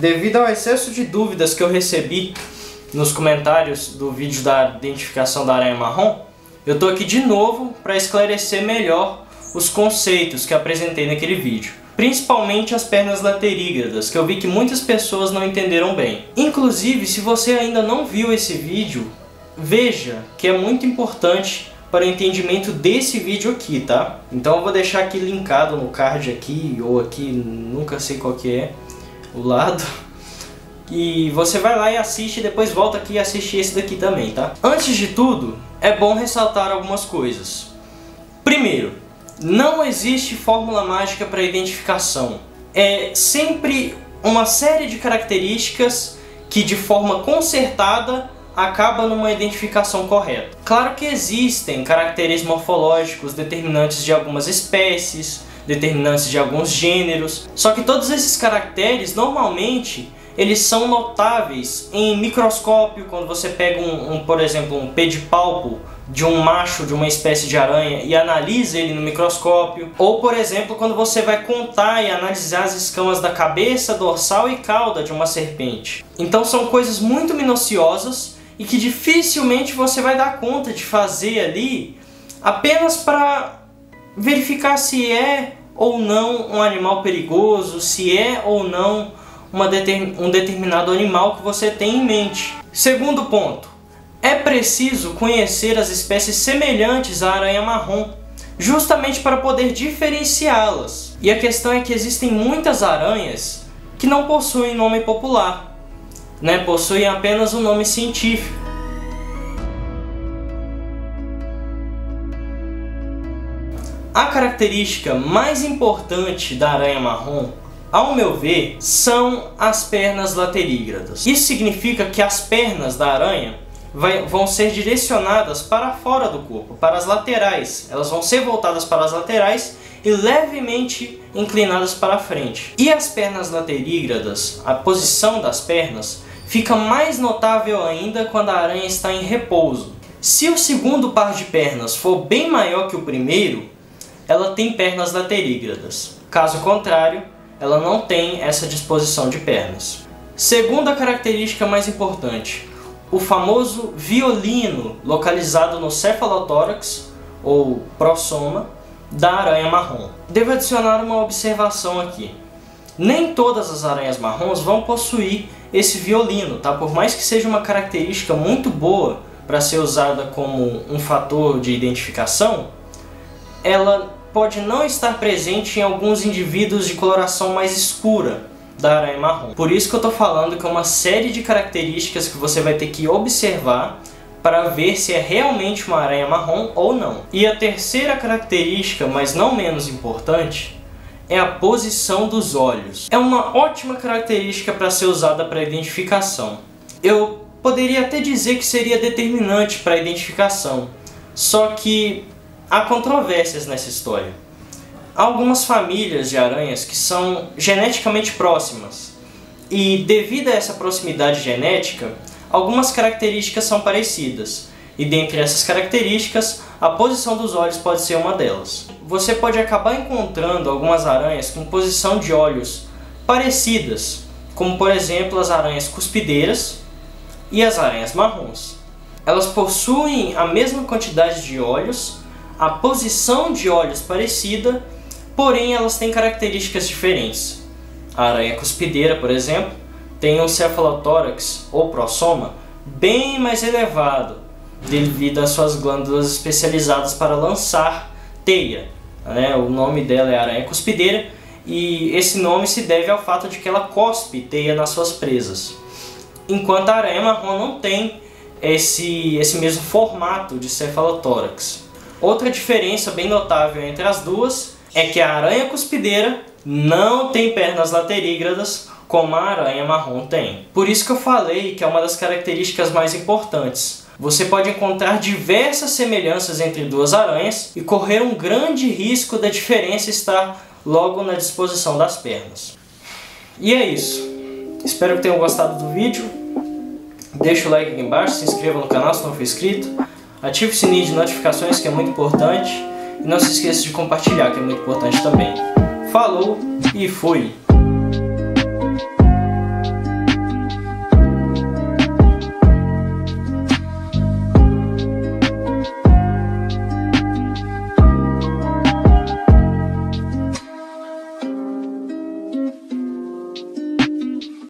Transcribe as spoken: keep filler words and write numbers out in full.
Devido ao excesso de dúvidas que eu recebi nos comentários do vídeo da identificação da aranha marrom, eu tô aqui de novo para esclarecer melhor os conceitos que apresentei naquele vídeo. Principalmente as pernas laterígradas, que eu vi que muitas pessoas não entenderam bem. Inclusive, se você ainda não viu esse vídeo, veja que é muito importante para o entendimento desse vídeo aqui, tá? Então eu vou deixar aqui linkado no card aqui, ou aqui, nunca sei qual que é, o lado. E você vai lá e assiste e depois volta aqui e assiste esse daqui também, tá? Antes de tudo, é bom ressaltar algumas coisas. Primeiro, não existe fórmula mágica para identificação. É sempre uma série de características que de forma concertada acaba numa identificação correta. Claro que existem caracteres morfológicos determinantes de algumas espécies, determinantes de alguns gêneros, só que todos esses caracteres normalmente eles são notáveis em microscópio, quando você pega um, um, por exemplo, um pedipalpo de um macho de uma espécie de aranha e analisa ele no microscópio, ou por exemplo quando você vai contar e analisar as escamas da cabeça, dorsal e cauda de uma serpente. Então são coisas muito minuciosas e que dificilmente você vai dar conta de fazer ali apenas para verificar se é ou não um animal perigoso, se é ou não uma determin- um determinado animal que você tem em mente. Segundo ponto, é preciso conhecer as espécies semelhantes à aranha marrom, justamente para poder diferenciá-las. E a questão é que existem muitas aranhas que não possuem nome popular, né? Possuem apenas um nome científico. A característica mais importante da aranha marrom, ao meu ver, são as pernas laterígradas. Isso significa que as pernas da aranha vai, vão ser direcionadas para fora do corpo, para as laterais. Elas vão ser voltadas para as laterais e levemente inclinadas para a frente. E as pernas laterígradas, a posição das pernas, fica mais notável ainda quando a aranha está em repouso. Se o segundo par de pernas for bem maior que o primeiro, ela tem pernas laterígradas. Caso contrário, ela não tem essa disposição de pernas. Segunda característica mais importante, o famoso violino localizado no cefalotórax, ou prossoma, da aranha marrom. Devo adicionar uma observação aqui. Nem todas as aranhas marrons vão possuir esse violino, tá? Por mais que seja uma característica muito boa para ser usada como um fator de identificação, ela pode não estar presente em alguns indivíduos de coloração mais escura da aranha marrom. Por isso que eu estou falando que é uma série de características que você vai ter que observar para ver se é realmente uma aranha marrom ou não. E a terceira característica, mas não menos importante, é a posição dos olhos. É uma ótima característica para ser usada para identificação. Eu poderia até dizer que seria determinante para a identificação, só que há controvérsias nessa história. Há algumas famílias de aranhas que são geneticamente próximas e, devido a essa proximidade genética, algumas características são parecidas, e dentre essas características, a posição dos olhos pode ser uma delas. Você pode acabar encontrando algumas aranhas com posição de olhos parecidas, como por exemplo as aranhas cuspideiras e as aranhas marrons. Elas possuem a mesma quantidade de olhos, a posição de olhos parecida, porém elas têm características diferentes. A aranha cuspideira, por exemplo, tem um cefalotórax ou prossoma bem mais elevado, devido às suas glândulas especializadas para lançar teia, né? O nome dela é aranha cuspideira e esse nome se deve ao fato de que ela cospe teia nas suas presas. Enquanto a aranha marrom não tem esse, esse mesmo formato de cefalotórax. Outra diferença bem notável entre as duas é que a aranha cuspideira não tem pernas laterígradas como a aranha marrom tem. Por isso que eu falei que é uma das características mais importantes. Você pode encontrar diversas semelhanças entre duas aranhas e correr um grande risco da diferença estar logo na disposição das pernas. E é isso. Espero que tenham gostado do vídeo. Deixa o like aqui embaixo, se inscreva no canal se não for inscrito. Ative o sininho de notificações, que é muito importante. E não se esqueça de compartilhar, que é muito importante também. Falou e fui!